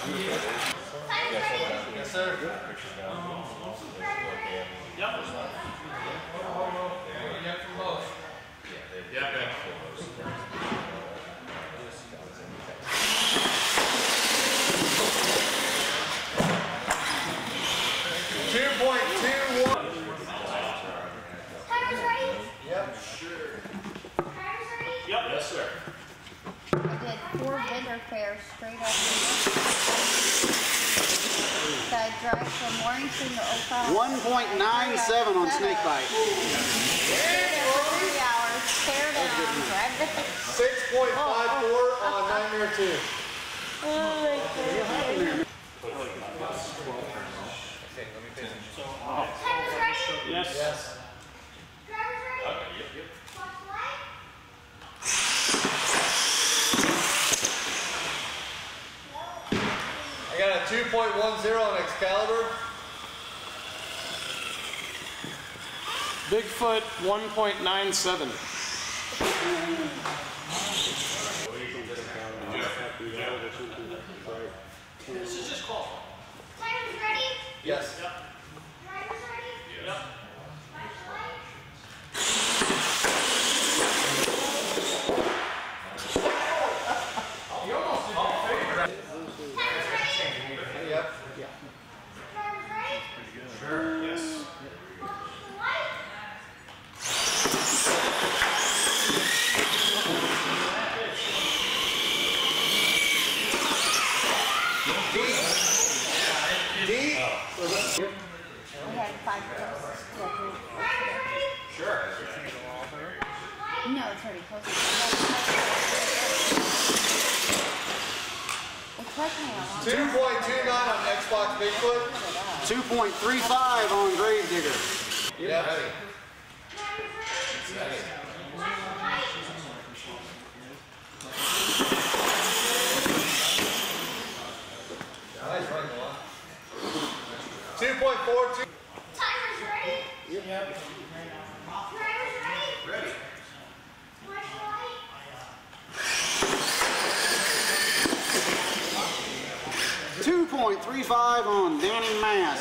Yes, sir. Yep. Yeah. 2.21. Timer's ready? Yep. Sure. Timer's ready? Yep. Yes, sir. I did 4 vendor fairs straight up. So I drive from Warrington to Ocala. 1.97 on snakebite. 3 hours, tear down, drive down. 6.54 on Nightmare 2. Oh my goodness. Timer's ready? Yes. Yes. Driver's ready? Okay, yep. Watch the light. I got a 2.10 on Excalibur. Bigfoot 1.97. This is just call. Timer's ready? Yes. Driver's ready? Yep. Watch the light. Timer's ready? Yep. Driver's ready? Sure. Yes. Watch the light. D. We had 5 close. Sure. No, it's already close. It's taking me a long 2.29 on Xbox Bigfoot. 2.35 on Gravedigger. Yep. Timer's ready? Nice running a lot. 2.42. Timer's ready? Yep. Driver's ready? Ready. Watch the light. 2.35 on Danny Mass.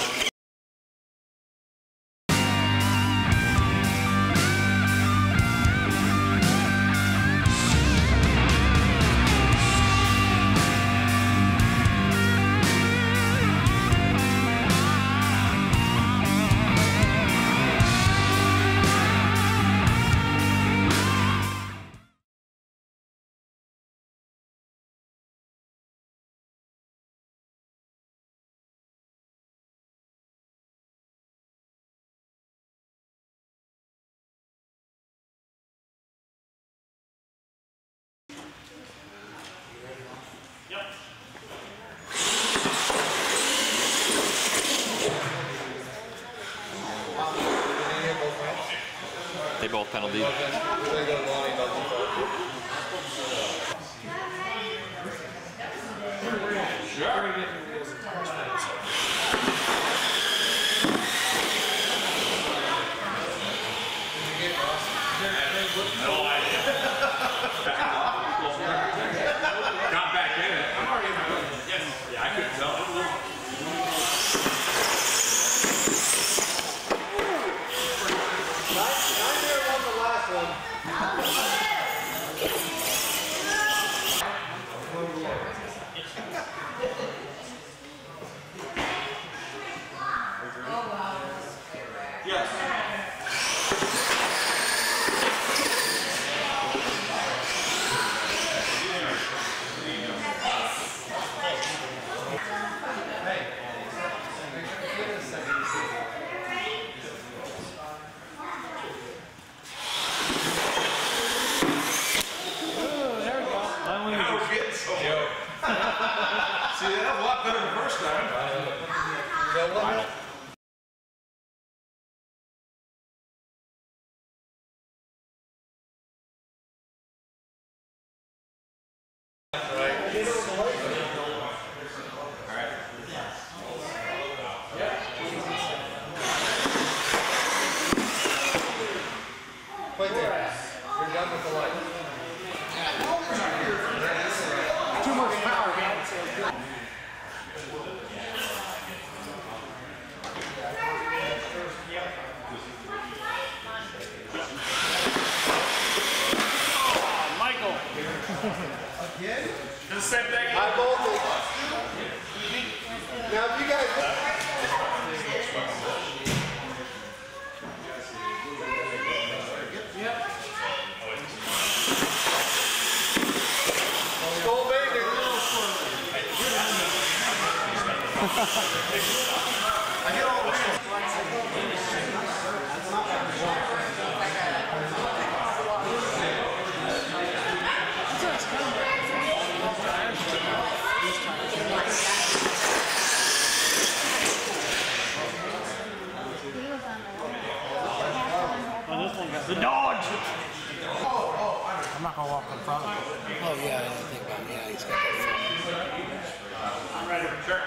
They both penalty. No idea. Got back in it. I'm already in my own. Yes. Yeah, I couldn't tell. Nightmare won the last one. Yes. See, that was a lot better than the first time. Wait there. You're done with the light. Too much power. The same thing. High voltage. Now, if you guys. Skull bender. I get all the The Dodge! I'm not gonna walk in front of him. Oh yeah, I didn't think about it. Yeah, he's got that. I'm ready. Sure.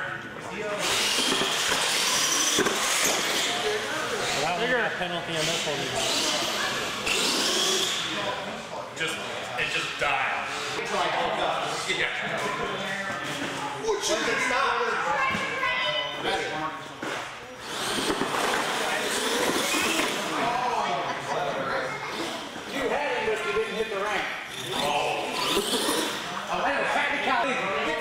But I don't get a penalty on this one. It just died. Yeah. When does it stop? You had him, but you didn't hit the ramp. Oh, that was technicality.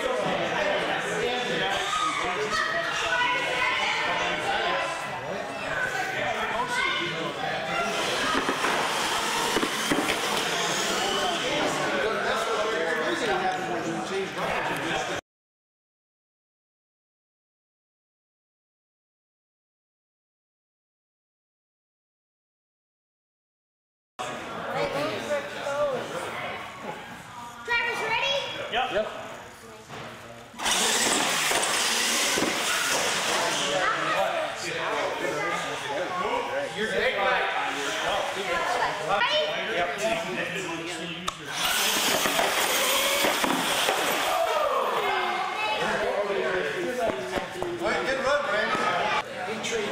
Travis, ready? Yep. Yep. You're big, right? Good run, Brandon. He treated me.